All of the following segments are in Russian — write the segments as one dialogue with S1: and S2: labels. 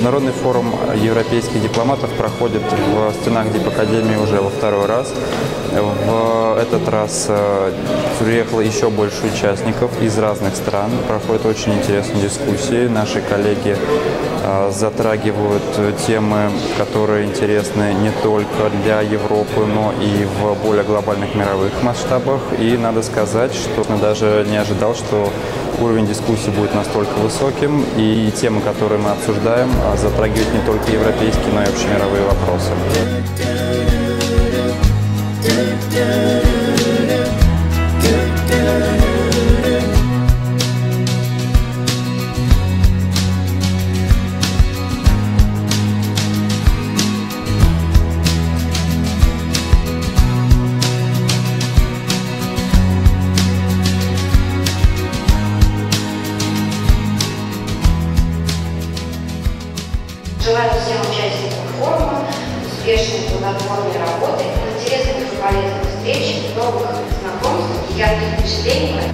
S1: Международный форум европейских дипломатов проходит в стенах Дипакадемии уже во второй раз. В этот раз приехало еще больше участников из разных стран. Проходят очень интересные дискуссии. Наши коллеги затрагивают темы, которые интересны не только для Европы, но и в более глобальных мировых масштабах. И надо сказать, что я даже не ожидал, что уровень дискуссии будет настолько высоким, и темы, которые мы обсуждаем, затрагивают не только европейские, но и общемировые вопросы.
S2: Желаю всем участникам форума успешной плодотворной работы, интересных и полезных встреч, новых знакомств и ярких впечатлений.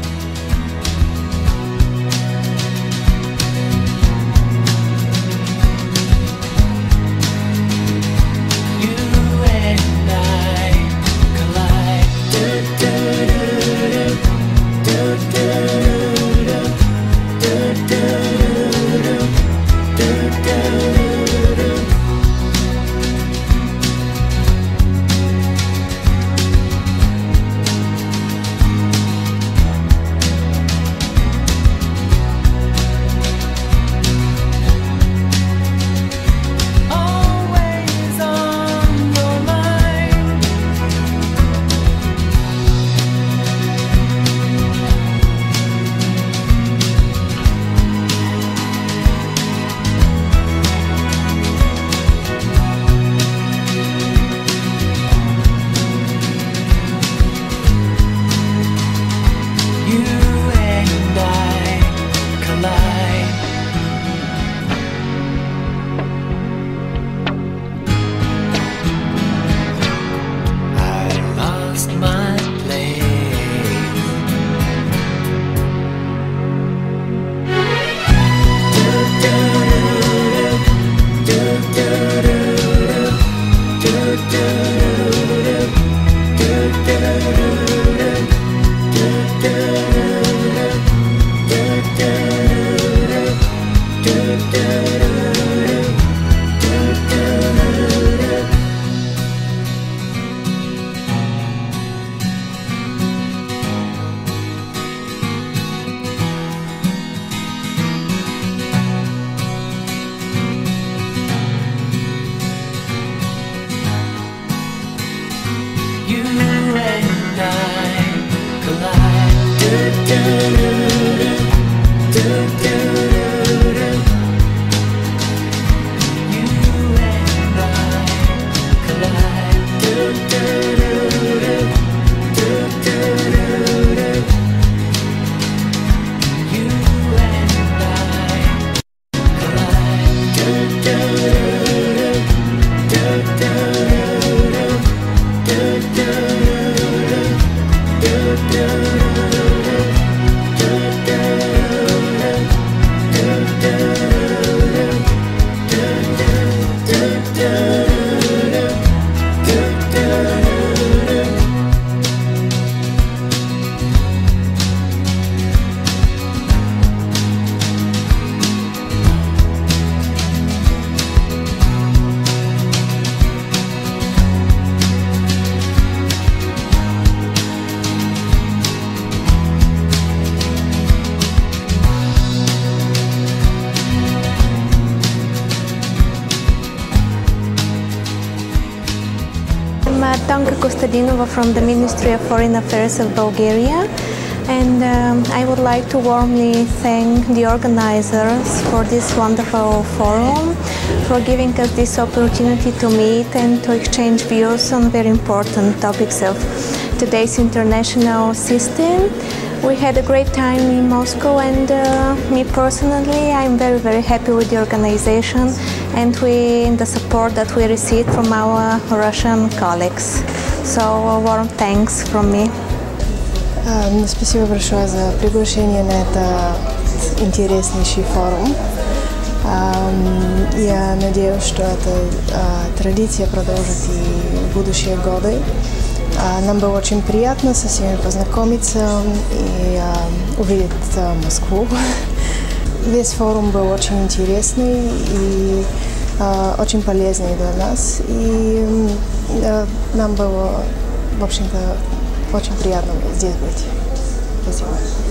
S3: Tonka Kostadinova from the Ministry of Foreign Affairs of Bulgaria, and I would like to warmly thank the organizers for this wonderful forum, for giving us this opportunity to meet and to exchange views on very important topics of today's international system. We had a great time in Moscow, and me personally, I'm very happy with the organization and with the support that we received from our Russian colleagues. So a warm thanks from me.
S4: Спасибо большое за приглашение на этот интереснейший форум. Я надеюсь, что эта традиция продолжит и в будущие годы. Нам было очень приятно со всеми познакомиться и увидеть Москву. Весь форум был очень интересный и очень полезный для нас. И нам было, в общем-то, очень приятно здесь быть. Спасибо.